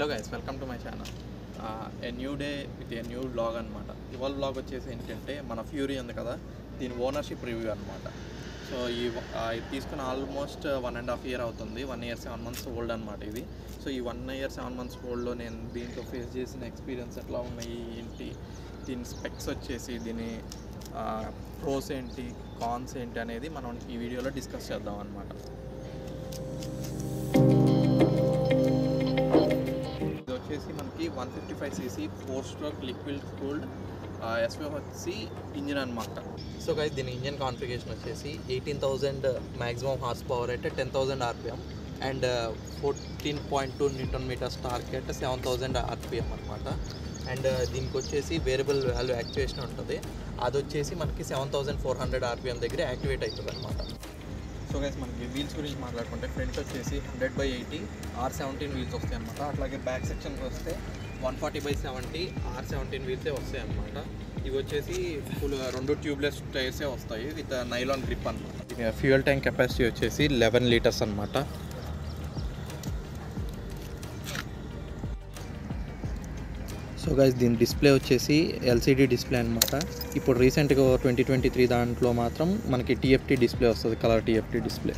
Hello guys, welcome to my channel. A new day with a new vlog అనమాట. ఇవాళ vlog వచ్చేసి ఏంటంటే మన ఫ్యూరీ ఉంది కదా, దీని ఓనర్షిప్ రివ్యూ అనమాట. సో ఇది తీసుకుని ఆల్మోస్ట్ 1.5 year అవుతుంది. 1 year 7 months ఓల్డ్ అనమాట ఇది. సో ఈ 1 year 7 months ఓల్డ్లో నేను దీంతో ఫేస్ చేసిన ఎక్స్పీరియన్స్ ఎట్లా ఉన్నాయి ఏంటి, దీని స్పెక్స్ వచ్చేసి దీని ప్రోస్ ఏంటి కాన్స్ ఏంటి అనేది మనం ఈ వీడియోలో డిస్కస్ చేద్దాం అనమాట. వచ్చేసి మనకి 155cc 4-stroke liquid cooled SVHC engine అనమాట. సో గైస్ దీని ఇంజిన్ కాన్ఫిగరేషన్ వచ్చేసి 18,000 మ్యాక్సిమం హార్స్ పవర్ అయితే 10,000 RPM అండ్ 14.2 Nm టార్క్ అయితే 7,000 RPM అనమాట. అండ్ దీనికి వచ్చేసి వేరియబుల్ వాల్యూ యాక్టివేషన్ ఉంటుంది. అది వచ్చేసి మనకి 7,400 RPM దగ్గర యాక్టివేట్ అవుతుంది అనమాట. సో గైస్ మనకి వీల్స్ గురించి మాట్లాడుకుంటే ఫ్రంట్ వచ్చేసి 100/80 R17 వీల్స్ వస్తాయి అనమాట. అట్లాగే బ్యాక్ సెక్షన్కి వస్తే 140/70 R17 వీల్సే వస్తాయి అనమాట. ఇవి వచ్చేసి ఫుల్ 2 ట్యూబ్లెస్ టైర్సే వస్తాయి విత్ నైలాన్ గ్రిప్ అనమాట. ఫ్యూయల్ ట్యాంక్ కెపాసిటీ వచ్చేసి 11 లీటర్స్ అనమాట. సో గైస్ దీని డిస్ప్లే వచ్చేసి ఎల్సిడి డిస్ప్లే అనమాట. ఇప్పుడు రీసెంట్గా 2023 దాంట్లో మాత్రం మనకి TFT డిస్ప్లే వస్తుంది, colour TFT display.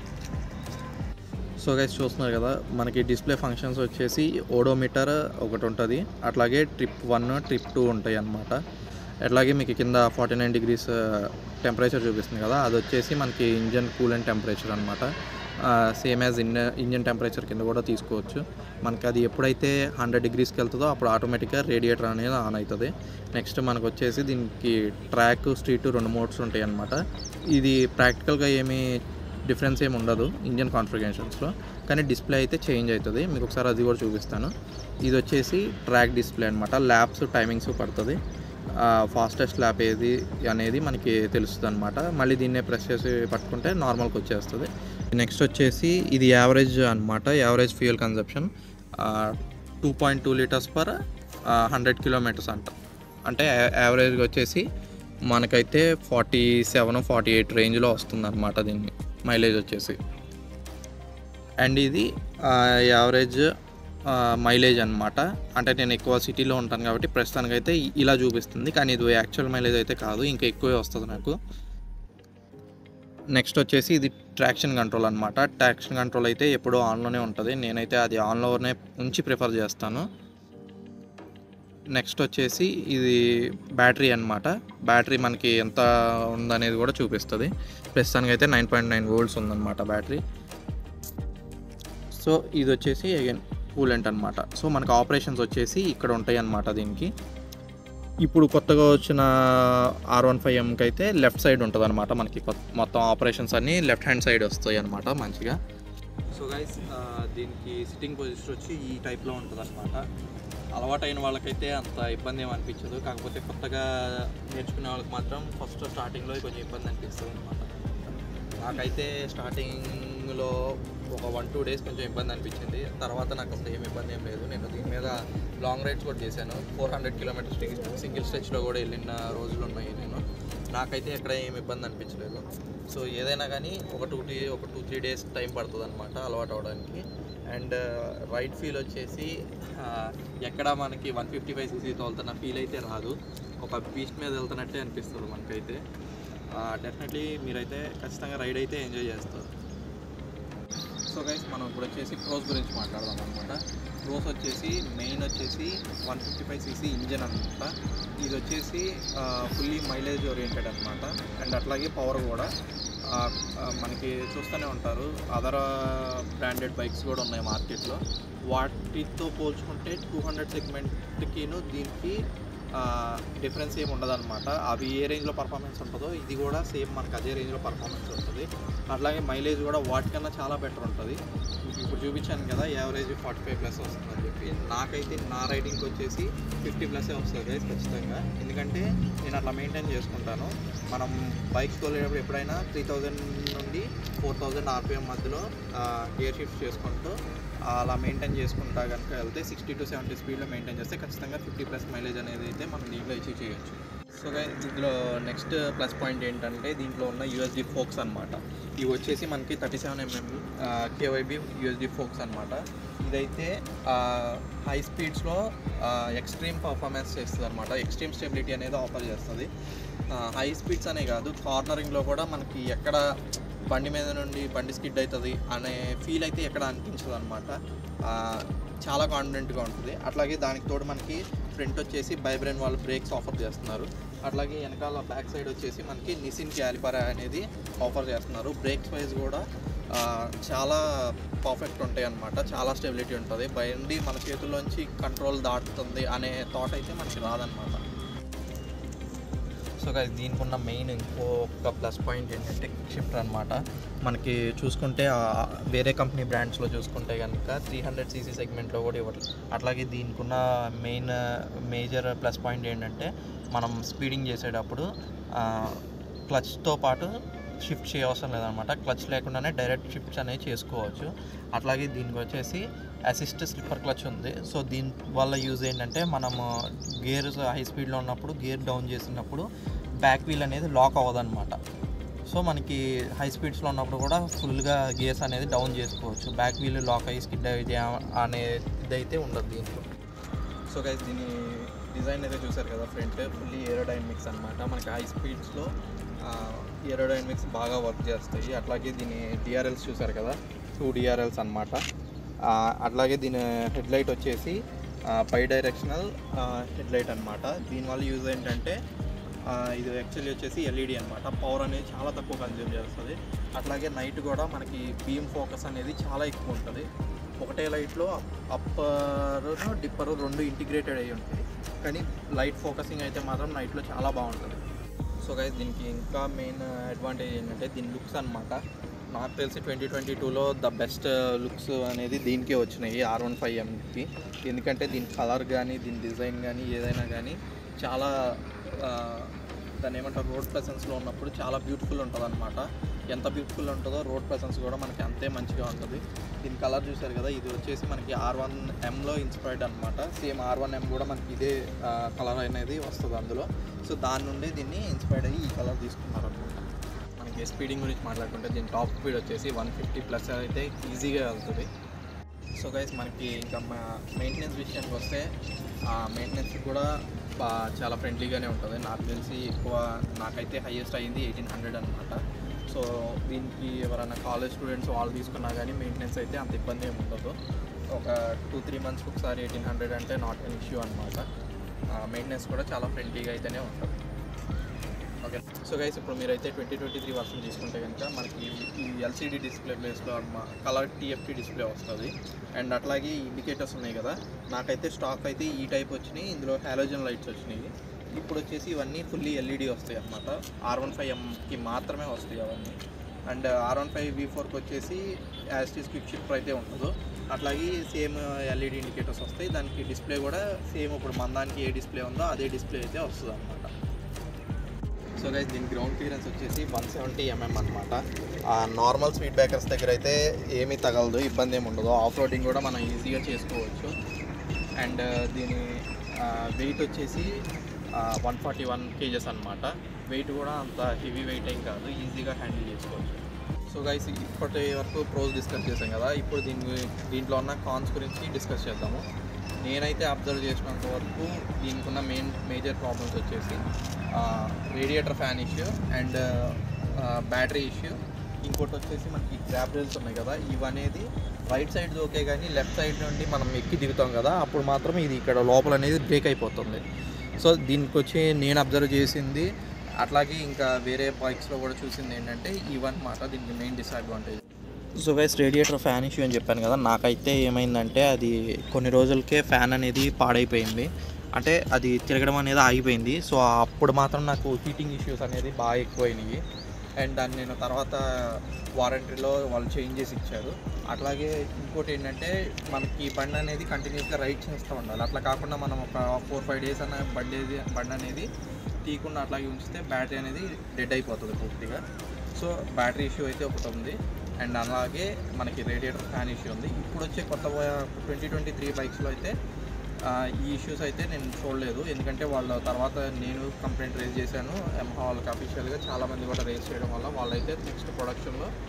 So guys చూస్తున్నారు కదా, మనకి డిస్ప్లే ఫంక్షన్స్ వచ్చేసి ఓడోమీటర్ ఒకటి ఉంటుంది, అట్లాగే ట్రిప్ 1 ట్రిప్ 2 ఉంటాయి అన్నమాట. అట్లాగే మీకు కింద 49 degrees టెంపరేచర్ చూపిస్తుంది కదా, అది వచ్చేసి మనకి ఇంజన్ కూలెంట్ టెంపరేచర్ అనమాట. సేమ్ యాజ్ ఇంజన్ టెంపరేచర్ కింద కూడా తీసుకోవచ్చు. మనకి అది ఎప్పుడైతే 100 degreesకి వెళ్తుందో అప్పుడు ఆటోమేటిక్గా రేడియేటర్ అనేది ఆన్ అవుతుంది. నెక్స్ట్ మనకు వచ్చేసి దీనికి ట్రాక్ స్ట్రీట్ 2 మోడ్స్ ఉంటాయి అన్నమాట. ఇది ప్రాక్టికల్గా ఏమీ డిఫరెన్స్ ఏమి ఉండదు ఇంజన్ కాన్ఫిగరేషన్స్లో, కానీ డిస్ప్లే అయితే చేంజ్ అవుతుంది. మీకు ఒకసారి అది కూడా చూపిస్తాను. ఇది వచ్చేసి ట్రాక్ డిస్ప్లే అనమాట. ల్యాప్స్ టైమింగ్స్ పడుతుంది, ఫాస్టెస్ట్ ల్యాప్ ఏది అనేది మనకి తెలుస్తుంది అనమాట. మళ్ళీ దీన్నే ప్రెస్ చేసి పట్టుకుంటే నార్మల్కి వచ్చేస్తుంది. నెక్స్ట్ వచ్చేసి ఇది యావరేజ్ అనమాట. Average fuel consumption 2.2 liters per 100 kilometers అంట. అంటే యావరేజ్గా వచ్చేసి మనకైతే 47-48 రేంజ్లో వస్తుంది అనమాట దీన్ని మైలేజ్ వచ్చేసి. అండ్ ఇది యావరేజ్ మైలేజ్ అనమాట. అంటే నేను ఎక్కువ సిటీలో ఉంటాను కాబట్టి ప్రస్తుతానికైతే ఇలా చూపిస్తుంది, కానీ ఇది యాక్చువల్ మైలేజ్ అయితే కాదు, ఇంకా ఎక్కువే వస్తుంది నాకు. నెక్స్ట్ వచ్చేసి ఇది ట్రాక్షన్ కంట్రోల్ అనమాట. ట్రాక్షన్ కంట్రోల్ అయితే ఎప్పుడూ ఆన్లోనే ఉంటుంది. నేనైతే అది ఆన్లోనే ఉంచి ప్రిఫర్ చేస్తాను. నెక్స్ట్ వచ్చేసి ఇది బ్యాటరీ అనమాట. బ్యాటరీ మనకి ఎంత ఉందనేది కూడా చూపిస్తుంది. ప్రస్తుతానికి అయితే 9.9 volts ఉందన్నమాట బ్యాటరీ. సో ఇది వచ్చేసి అగైన్ కూలెంట్ అనమాట. సో మనకు ఆపరేషన్స్ వచ్చేసి ఇక్కడ ఉంటాయి అన్నమాట. దీనికి ఇప్పుడు కొత్తగా వచ్చిన R15Mకి అయితే లెఫ్ట్ సైడ్ ఉంటుంది అనమాట. మనకి మొత్తం ఆపరేషన్స్ అన్నీ లెఫ్ట్ హ్యాండ్ సైడ్ వస్తాయి అనమాట మంచిగా. సో గైస్ దీనికి సిట్టింగ్ పొజిషన్ వచ్చి ఈ టైప్లో ఉంటుంది అనమాట. అలవాటైన వాళ్ళకైతే అంత ఇబ్బంది ఏమి అనిపించదు, కాకపోతే కొత్తగా నేర్చుకునే వాళ్ళకి మాత్రం ఫస్ట్ స్టార్టింగ్లో కొంచెం ఇబ్బంది అనిపిస్తుంది అనమాట. నాకైతే స్టార్టింగ్లో ఒక 1-2 days కొంచెం ఇబ్బంది అనిపించింది. తర్వాత నాకు అసలు ఏమి ఇబ్బంది ఏం లేదు. నేను దీని మీద లాంగ్ రైడ్స్ కూడా చేశాను. 400 kilometers సింగిల్ స్ట్రెచ్లో కూడా వెళ్ళిన రోజులు ఉన్నాయి. నాకైతే ఎక్కడ ఏమి ఇబ్బంది అనిపించలేదు. సో ఏదైనా కానీ ఒక 2-3 days టైం పడుతుంది అనమాట అలవాటు అవడానికి. అండ్ రైడ్ ఫీల్ వచ్చేసి ఎక్కడ మనకి 155cc తోలుతున్న ఫీల్ అయితే రాదు. ఒక బీస్ట్ మీద వెళ్తున్నట్టే అనిపిస్తుంది మనకైతే. డెఫినెట్లీ మీరైతే ఖచ్చితంగా రైడ్ అయితే ఎంజాయ్ చేస్తారు. సో గైస్ మనం ఇప్పుడు వచ్చేసి ప్రోస్ గురించి మాట్లాడదాం అనమాట. ప్రోస్ వచ్చేసి మెయిన్ వచ్చేసి 155cc ఇంజన్ అనమాట. ఇది వచ్చేసి ఫుల్లీ మైలేజ్ ఓరియంటెడ్ అనమాట. అండ్ అట్లాగే పవర్ కూడా మనకి చూస్తూనే ఉంటారు. అదర్ బ్రాండెడ్ బైక్స్ కూడా ఉన్నాయి మార్కెట్లో. వాటితో పోల్చుకుంటే 200 సెగ్మెంట్కిను దీనికి డిఫరెన్స్ ఏమి ఉండదన్నమాట. అవి ఏ రేంజ్లో పర్ఫార్మెన్స్ ఉంటుందో ఇది కూడా సేమ్ మనకు అదే రేంజ్లో పర్ఫార్మెన్స్ ఉంటుంది. అట్లాగే మైలేజ్ కూడా వాటికన్నా చాలా బెటర్ ఉంటుంది. ఇప్పుడు చూపించాను కదా యావరేజ్ 45+ వస్తుందని చెప్పి. నాకైతే నా రైడింగ్కి వచ్చేసి 50+ వస్తుంది గైస్ ఖచ్చితంగా. ఎందుకంటే నేను అట్లా మెయింటైన్ చేసుకుంటాను. మనం బైక్స్ తోలేటప్పుడు ఎప్పుడైనా 3,000 నుండి 4,000 RPM మధ్యలో గేర్ షిఫ్ట్ చేసుకుంటూ అలా మెయింటైన్ చేసుకుంటా కనుక వెళ్తే 60-70 స్పీడ్లో మెయింటైన్ చేస్తే ఖచ్చితంగా 50+ మైలేజ్ అనేది అయితే మనం దీంట్లో అచీవ్ చేయొచ్చు. సో దీంట్లో నెక్స్ట్ ప్లస్ పాయింట్ ఏంటంటే దీంట్లో ఉన్న USB ఫోక్స్ అనమాట. ఇవి వచ్చేసి మనకి 37mm KYB USB ఫోక్స్ అనమాట. ఇది ఇదైతే హై స్పీడ్స్లో ఎక్స్ట్రీమ్ పర్ఫార్మెన్స్ చేస్తుంది అనమాట. ఎక్స్ట్రీమ్ స్టెబిలిటీ అనేది ఆఫర్ చేస్తుంది. హై స్పీడ్స్ అనే కాదు, కార్నరింగ్లో కూడా మనకి ఎక్కడ బండి మీద నుండి బండి స్కిడ్ అవుతుంది అనే ఫీల్ అయితే ఎక్కడ అనిపించదు అనమాట. చాలా కాన్ఫిడెంట్గా ఉంటుంది. అట్లాగే దానికి తోడు మనకి ఫ్రంట్ వచ్చేసి బైబ్రెన్ వాళ్ళు బ్రేక్స్ ఆఫర్ చేస్తున్నారు. అట్లాగే వెనకాల బ్యాక్ సైడ్ వచ్చేసి మనకి నిసిన్ క్యాలిపర్ అనేది ఆఫర్ చేస్తున్నారు. బ్రేక్స్ వైజ్ కూడా చాలా పర్ఫెక్ట్ ఉంటాయి అన్నమాట. చాలా స్టెబిలిటీ ఉంటుంది. బండి మన చేతుల్లోంచి కంట్రోల్ దాటుతుంది అనే థాట్ అయితే మనకి రాదనమాట. సో గైస్, దీనికి ఉన్న మెయిన్ ఇంకొక ప్లస్ పాయింట్ ఏంటంటే క్విక్ షిఫ్టర్ అనమాట. మనకి చూసుకుంటే వేరే కంపెనీ బ్రాండ్స్లో చూసుకుంటే కనుక 300cc సెగ్మెంట్లో కూడా ఇవ్వట్లేదు. అట్లాగే దీనికి ఉన్న మేజర్ ప్లస్ పాయింట్ ఏంటంటే మనం స్పీడింగ్ చేసేటప్పుడు క్లచ్తో పాటు షిఫ్ట్ చేయవసరం లేదనమాట. క్లచ్ లేకుండానే డైరెక్ట్ షిఫ్ట్స్ అనేవి చేసుకోవచ్చు. అట్లాగే దీనికి వచ్చేసి అసిస్ట్ స్లిప్పర్ క్లచ్ ఉంది. సో దీని వల్ల యూజ్ ఏంటంటే మనము గేర్ హై స్పీడ్లో ఉన్నప్పుడు గేర్ డౌన్ చేసినప్పుడు బ్యాక్ వీల్ అనేది లాక్ అవ్వదన్నమాట. సో మనకి హై స్పీడ్స్లో ఉన్నప్పుడు కూడా ఫుల్గా గేర్స్ అనేది డౌన్ చేసుకోవచ్చు. బ్యాక్ వీల్ లాక్ అయ్యి స్కిడ్ అయ్యి అనేది అయితే ఉండదు దీంట్లో. సో గైస్, దీని డిజైన్ అయితే చూసారు కదా, ఫ్రంట్ ఫుల్లీ ఏరోడైనమిక్స్ అనమాట. మనకి హై స్పీడ్స్లో ఏరోడైనమిక్స్ బాగా వర్క్ చేస్తాయి. అట్లాగే దీని డిఆర్ఎల్స్ చూసారు కదా, 2 DRLs అనమాట. అట్లాగే దీని హెడ్ లైట్ వచ్చేసి బై డైరెక్షనల్ హెడ్ లైట్ అనమాట. దీనివల్ల యూజ్ ఏంటంటే ఇది యాక్చువల్లీ వచ్చేసి ఎల్ఈడి అనమాట. పవర్ అనేది చాలా తక్కువ కన్జ్యూమ్ చేస్తుంది. అట్లాగే నైట్ కూడా మనకి బీమ్ ఫోకస్ అనేది చాలా ఎక్కువ ఉంటుంది. ఒకటే లైట్లో అప్పర్ డిప్పర్ 2 ఇంటిగ్రేటెడ్ అయ్యి ఉంటుంది. కానీ లైట్ ఫోకసింగ్ అయితే మాత్రం నైట్లో చాలా బాగుంటుంది. సో గైస్, దీనికి ఇంకా మెయిన్ అడ్వాంటేజ్ ఏంటంటే దీని లుక్స్ అనమాట. నాకు తెలిసి 2022లో ద బెస్ట్ లుక్స్ అనేది దీనికే వచ్చినాయి R15Mకి. ఎందుకంటే దీని కలర్ కానీ దీని డిజైన్ కానీ ఏదైనా కానీ చాలా దాన్ని ఏమంటారు, రోడ్ ప్రెసెన్స్లో ఉన్నప్పుడు చాలా బ్యూటిఫుల్ ఉంటుంది అనమాట. ఎంత బ్యూటిఫుల్ ఉంటుందో రోడ్ ప్రెసెన్స్ కూడా మనకి అంతే మంచిగా ఉంటుంది. దీని కలర్ చూసారు కదా, ఇది వచ్చేసి మనకి R1Mలో ఇన్స్పైర్డ్ అనమాట. సేమ్ R1M కూడా మనకి ఇదే కలర్ అనేది వస్తుంది అందులో. సో దాని నుండి దీన్ని ఇన్స్పైర్డ్ అయ్యి ఈ కలర్ తీసుకున్నారు అనమాట. మనకి స్పీడింగ్ గురించి మాట్లాడుకుంటే దీని టాప్ స్పీడ్ వచ్చేసి 150+ అయితే ఈజీగా వెళ్తుంది. సో గైస్, మనకి ఇంకా మెయింటెనెన్స్ విషయానికి వస్తే మెయింటెనెన్స్ కూడా చాలా ఫ్రెండ్లీగానే ఉంటుంది. నాకు తెలిసి నాకైతే హైయెస్ట్ అయ్యింది 1800 అనమాట. సో దీనికి ఎవరైనా కాలేజ్ స్టూడెంట్స్ వాళ్ళు తీసుకున్నా కానీ మెయింటెనెన్స్ అయితే అంత ఇబ్బంది ఏమి ఉండదు. ఒక 2-3 మంత్స్కి ఒకసారి 1800 అంటే నాట్ ఎన్ ఇష్యూ అనమాట. మెయింటెనెన్స్ కూడా చాలా ఫ్రెండ్లీగా అయితేనే ఉంటుంది. ఓకే, సో గైస్, ఇప్పుడు మీరైతే 2023 వర్షన్ తీసుకుంటే కనుక మనకి ఈ ఎల్సిడి డిస్ప్లే ప్లేస్లో కలర్ TFT డిస్ప్లే వస్తుంది. అండ్ అట్లాగే ఇండికేటర్స్ ఉన్నాయి కదా, నాకైతే స్టాక్ అయితే ఈ టైప్ వచ్చినాయి. ఇందులో హాలోజన్ లైట్స్ వచ్చినాయి. ఇప్పుడు వచ్చేసి ఇవన్నీ ఫుల్లీ ఎల్ఈడి వస్తాయి అన్నమాట. R15Mకి మాత్రమే వస్తాయి అవన్నీ. అండ్ R15 V4కి వచ్చేసి యాస్టీస్ క్విక్ షిఫ్టర్ అయితే ఉండదు. అట్లాగే సేమ్ ఎల్ఈడి ఇండికేటర్స్ వస్తాయి. దానికి డిస్ప్లే కూడా సేమ్ ఇప్పుడు మన దానికి ఏ డిస్ప్లే ఉందో అదే డిస్ప్లే అయితే వస్తుంది అనమాట. సో గైస్, దీని గ్రౌండ్ క్లియరెన్స్ వచ్చేసి 170mm అనమాట. నార్మల్ స్పీడ్ బ్రేకర్స్ దగ్గర అయితే ఏమీ తగలదు, ఇబ్బంది ఏమి ఉండదు. ఆఫ్ రోడింగ్ కూడా మనం ఈజీగా చేసుకోవచ్చు. అండ్ దీని వెయిట్ వచ్చేసి 141 kgs అనమాట. వెయిట్ కూడా అంత హెవీ వెయిట్ ఏం కాదు, ఈజీగా హ్యాండిల్ చేసుకోవచ్చు. సో గైస్, ఇప్పటి వరకు ప్రోస్ డిస్కస్ చేసాం కదా, ఇప్పుడు దీంట్లో ఉన్న కాన్స్ గురించి డిస్కస్ చేద్దాము. నేనైతే అబ్జర్వ్ చేసినంత వరకు దీనికి ఉన్న మేజర్ ప్రాబ్లమ్స్ వచ్చేసి radiator fan issue and battery issue. ఇంకోటి వచ్చేసి మనకి గ్రాబ్ రైల్స్ ఉన్నాయి కదా, ఇవనేది రైట్ సైడ్ ఓకే, కానీ లెఫ్ట్ సైడ్ నుండి మనం ఎక్కి దిగుతాం కదా, అప్పుడు మాత్రం ఇది ఇక్కడ లోపల అనేది బ్రేక్ అయిపోతుంది. సో దీనికి వచ్చి నేను అబ్జర్వ్ చేసింది, అట్లాగే ఇంకా వేరే బైక్స్లో కూడా చూసింది ఏంటంటే ఇవన్నమాట దీనికి main disadvantage. So guys, radiator fan issue అని చెప్పాను కదా, నాకైతే ఏమైందంటే అది కొన్ని రోజులకే ఫ్యాన్ అనేది పాడైపోయింది. అంటే అది తిరగడం అనేది ఆగిపోయింది. సో అప్పుడు మాత్రం నాకు హీటింగ్ ఇష్యూస్ అనేది బాగా ఎక్కువైనాయి. అండ్ దాన్ని నేను తర్వాత వారంటీలో వాళ్ళు చేంజ్ చేసి ఇచ్చారు. అట్లాగే ఇంకోటి ఏంటంటే మనకి బండి అనేది కంటిన్యూస్గా రైడ్ చేస్తూ ఉండాలి. అట్లా కాకుండా మనం ఒక 4-5 days అన్న బండి అనేది తీయకుండా అట్లాగే ఉంచితే బ్యాటరీ అనేది డెడ్ అయిపోతుంది పూర్తిగా. సో బ్యాటరీ ఇష్యూ అయితే ఒకటి ఉంది. అండ్ అలాగే మనకి రేడియేటర్ ఫ్యాన్ ఇష్యూ ఉంది. ఇప్పుడు వచ్చే కొత్త 2023 బైక్స్లో అయితే ఈ ఇష్యూస్ అయితే నేను చూడలేదు. ఎందుకంటే వాళ్ళ తర్వాత నేను కంప్లైంట్ రేజ్ చేశాను యమహా వాళ్ళకి అఫీషియల్గా. చాలామంది కూడా రేజ్ చేయడం వల్ల వాళ్ళైతే నెక్స్ట్ ప్రొడక్షన్లో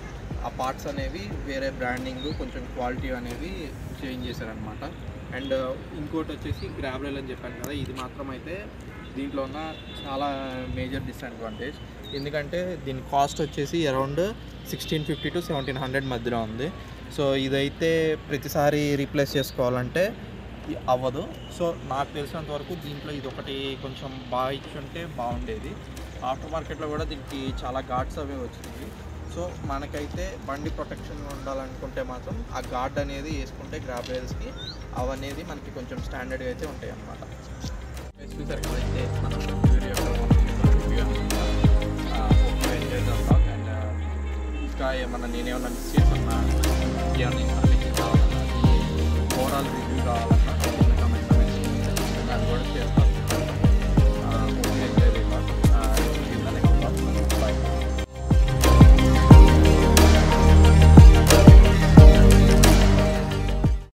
ఆ పార్ట్స్ అనేవి వేరే బ్రాండింగ్ కొంచెం క్వాలిటీ అనేది చేంజ్ చేశారనమాట. అండ్ ఇంకోటి వచ్చేసి గ్రాబ్ రైల్ అని చెప్పాను కదా, ఇది మాత్రం అయితే దీంట్లో ఉన్న చాలా మేజర్ డిసడ్వాంటేజ్. ఎందుకంటే దీని కాస్ట్ వచ్చేసి అరౌండ్ 1650 to 1700 మధ్యలో ఉంది. సో ఇదైతే ప్రతిసారి రీప్లేస్ చేసుకోవాలంటే అవ్వదు. సో నాకు తెలిసినంత వరకు దీంట్లో ఇది ఒకటి కొంచెం బాగా ఇచ్చుంటే బాగుండేది. ఆఫ్టర్ మార్కెట్లో కూడా దీనికి చాలా ఘాట్స్ అవి వచ్చినాయి. సో మనకైతే బండి ప్రొటెక్షన్ ఉండాలనుకుంటే మాత్రం ఆ గార్డ్ అనేది వేసుకుంటే గ్రాబ్ రైల్స్కి అవనేది మనకి కొంచెం స్టాండర్డ్గా అయితే ఉంటాయి అన్నమాట. చూసారు కదైతే మనం అండ్ ఇంకా ఏమన్నా నేనేమన్నా మిస్ చేస్తున్నా, ఏమన్నా ఇన్ఫర్మేషన్ కావాలన్నా, ఓవరాల్ రివ్యూ కావాలన్నా